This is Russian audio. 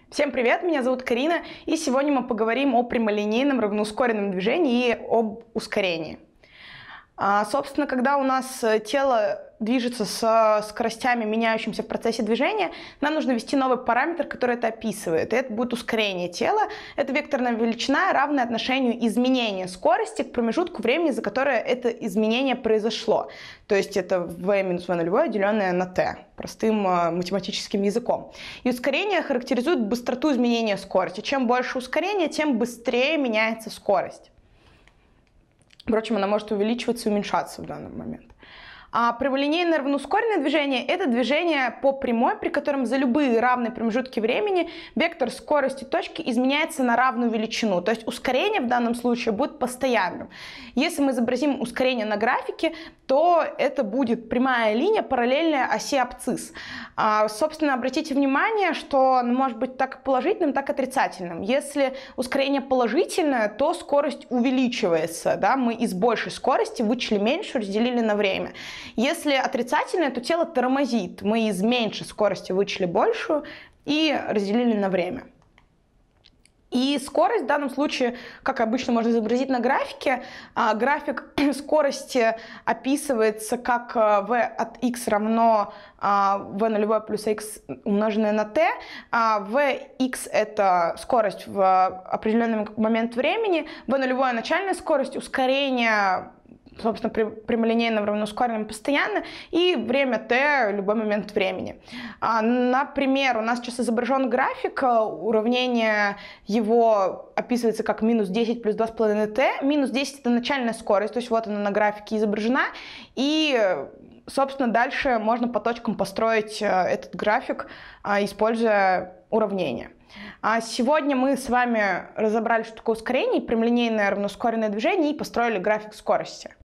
Всем привет, меня зовут Карина, и сегодня мы поговорим о прямолинейном равноускоренном движении и об ускорении. Собственно, когда у нас тело движется с скоростями, меняющимися в процессе движения, нам нужно ввести новый параметр, который это описывает. И это будет ускорение тела. Это векторная величина, равная отношению изменения скорости к промежутку времени, за которое это изменение произошло. То есть это v минус v нулевое, деленное на t, простым математическим языком. И ускорение характеризует быстроту изменения скорости. Чем больше ускорения, тем быстрее меняется скорость. Впрочем, она может увеличиваться и уменьшаться в данный момент. А прямолинейное равноускоренное движение – это движение по прямой, при котором за любые равные промежутки времени вектор скорости точки изменяется на равную величину. То есть ускорение в данном случае будет постоянным. Если мы изобразим ускорение на графике, то это будет прямая линия, параллельная оси абсцисс. Собственно, обратите внимание, что оно может быть как положительным, так и отрицательным. Если ускорение положительное, то скорость увеличивается. Да? Мы из большей скорости вычли меньшую, разделили на время. Если отрицательное, то тело тормозит. Мы из меньшей скорости вычли большую и разделили на время. И скорость в данном случае, как обычно можно изобразить на графике, график скорости описывается как v от x равно v нулевое плюс x умноженное на t. Vx – это скорость в определенный момент времени, v нулевое – начальная скорость, ускорение, собственно, прямолинейным равноускоренным постоянно, и время t – любой момент времени. Например, у нас сейчас изображен график, уравнение его описывается как минус 10 плюс 2,5t. Минус 10 – это начальная скорость, то есть вот она на графике изображена, и, собственно, дальше можно по точкам построить этот график, используя уравнение. Сегодня мы с вами разобрали, что такое ускорение, прямолинейное равноускоренное движение и построили график скорости.